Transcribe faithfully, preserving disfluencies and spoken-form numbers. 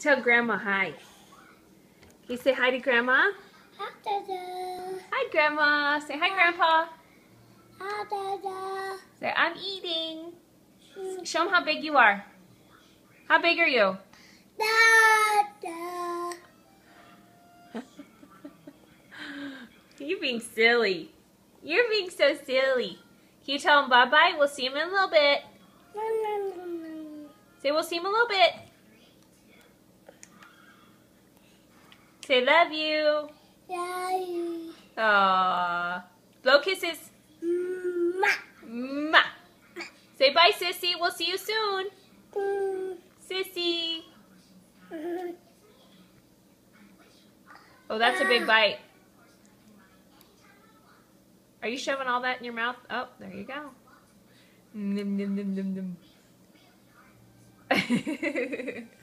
Tell Grandma hi. Can you say hi to Grandma? Hi, Grandma. Say hi, Grandpa. Say, I'm eating. Show them how big you are. How big are you? You're being silly. You're being so silly. Can you tell them bye-bye? We'll see them in a little bit. Say, we'll see them a little bit. Say, love you. Aww. Blow kisses. Mwah. Say bye, Sissy. We'll see you soon. Sissy. Oh, that's a big bite. Are you shoving all that in your mouth? Oh, there you go. Num, num, num, num, num.